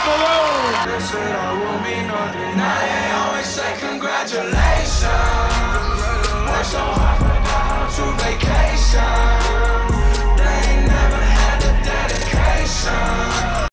Malone. They said I will be nothing. Now they always say congratulations.